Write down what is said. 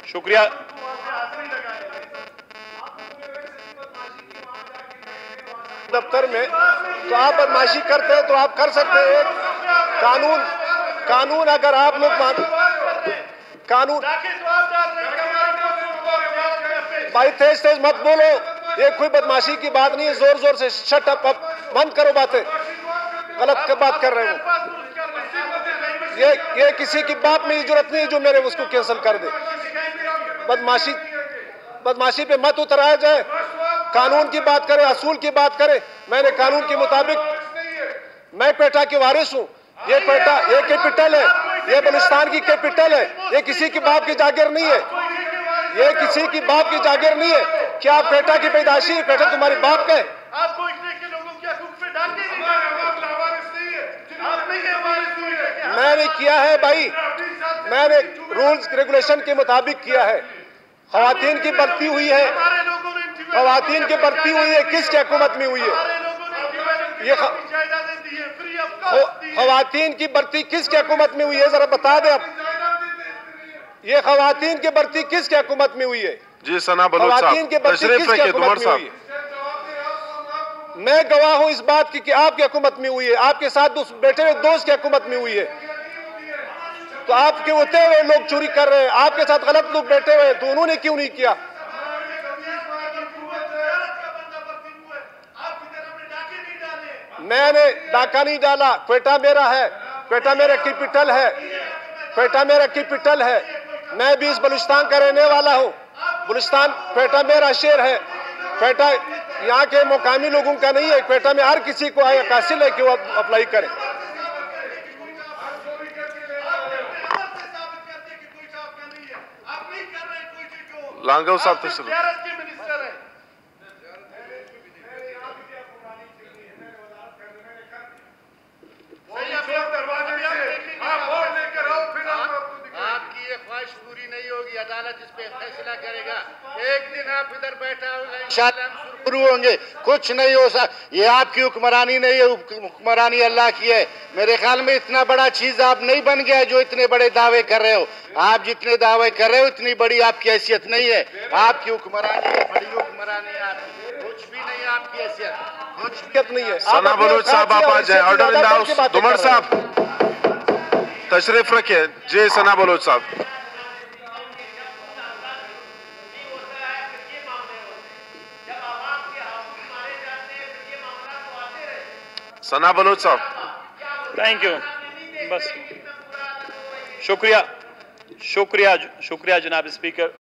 शुक्रिया। दफ्तर में तो आप बदमाशी करते हैं तो आप कर सकते हैं। कानून अगर आप लोग कानून भाई तेज मत बोलो, ये कोई बदमाशी की बात नहीं है। जोर जोर से शट अप, बंद करो बातें, गलत बात कर रहे हो। ये किसी की बाप में जरूरत नहीं है जो मेरे उसको कैंसिल कर दे। बदमाशी पे मत उतराया जाए। कानून की बात करें, असूल की बात करें। मैंने कानून के मुताबिक, मैं पेटा के वारिस हूं। ये पेटा, ये कैपिटल है, ये बलूचिस्तान की कैपिटल है। ये किसी की बाप की जागीर नहीं है, ये किसी की बाप की जागीर नहीं है। क्या आप पेटा की पैदाशी है? पेटा तुम्हारे बाप का है। मैंने किया है भाई, मैंने रूल्स रेगुलेशन के मुताबिक किया है। खवातीन की भर्ती हुई है, खवातीन की भर्ती हुई है, किसकी हुकूमत में हुई है? ये खवातीन की भर्ती किसकी हुकूमत में हुई है? जरा बता दे आप, ये खवातीन की भर्ती किसकी हुकूमत में हुई है? जी सना बलोच साहब, तशरीफ रखिए। दुमर साहब, मैं गवाह हूं इस बात की कि आपकी हुकूमत में हुई है, आपके साथ बैठे हुए दोस्त की हुकूमत में हुई है। तो आपके होते हुए लोग चोरी कर रहे हैं, आपके साथ गलत लोग बैठे हुए, तो उन्होंने क्यों नहीं किया? मैंने डाका नहीं डाला। क्वेटा मेरा है, क्वेटा मेरा कैपिटल है, क्वेटा मेरा कैपिटल है। मैं भी इस बलूचिस्तान का रहने वाला हूँ। बलूचिस्तान, क्वेटा मेरा शहर है। क्वेटा यहाँ के मुकामी लोगों का नहीं है। क्वेटा में हर किसी को हासिल है कि वो अप्लाई करे। लांगव साहब तशरीफ। आपकी ये ख्वाहिश पूरी नहीं होगी, अदालत इस पे फैसला करेगा। एक दिन आप इधर बैठा होगा, इंशाअल्लाह हम शुरू होंगे। कुछ नहीं हो सकता, ये आपकी हुक्मरानी नहीं है, हुक्मरानी अल्लाह की है। मेरे ख्याल में इतना बड़ा चीज आप नहीं बन गया जो इतने बड़े दावे कर रहे हो। आप जितने दावे कर रहे हो इतनी बड़ी आपकी हैसियत नहीं है। आपकी हुक्मरानी है, बड़ी हुक्मरानी है आपकी, कुछ भी नहीं है आपकी हैसियत, कुछ नहीं है। सना बलोच साहब आप आ जाए, order in the house. Dumar साहब तशरीफ रखिए। जी सना बलोच साहब। सना बलोच साहब, थैंक यू। बस शुक्रिया, शुक्रिया, शुक्रिया जनाब स्पीकर।